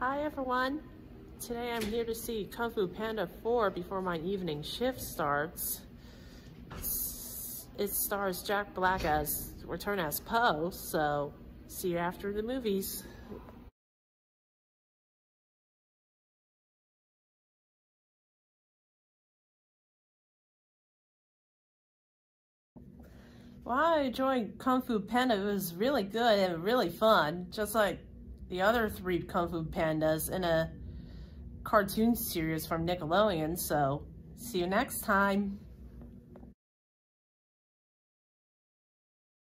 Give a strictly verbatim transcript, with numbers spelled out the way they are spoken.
Hi everyone, today I'm here to see Kung Fu Panda four before my evening shift starts. It stars Jack Black as return as Po, so see you after the movies. Well, I enjoyed Kung Fu Panda. It was really good and really fun, just like the other three Kung Fu Pandas in a cartoon series from Nickelodeon, so see you next time.